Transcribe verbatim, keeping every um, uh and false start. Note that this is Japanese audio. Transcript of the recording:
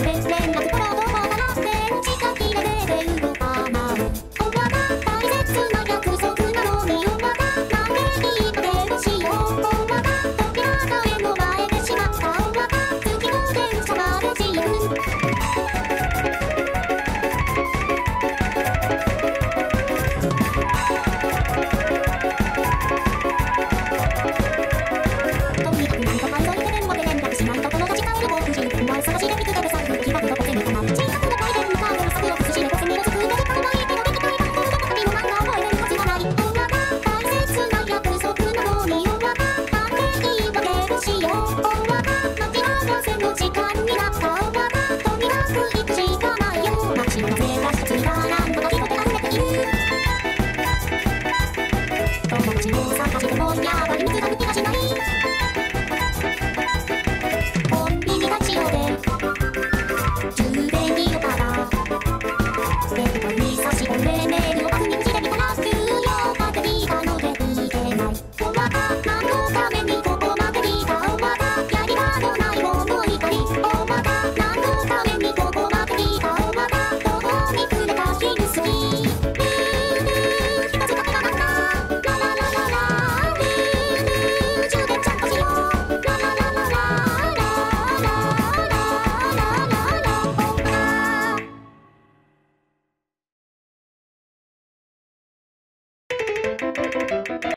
連絡取ろうと思わなくて時間切れで動かない。おわが大切な約束なのにおわがなんで言いかけをしよう。おわが扉が目の前でしまった。おわが次の電車まで自由。とにかくなんとか急いで電話で連絡しないと友達がいる僕じゅうまい探しで見つけてさ気がどこせめかな小さくの回転のカードの策を崩しでこせみろ作れるからないけどできない番号どこかにもなんか覚えれるはずがない。おわが大切な約束なのにおわがなんで言い訳をしよう。おわが待ち合わせの時間になった。おわがとにかく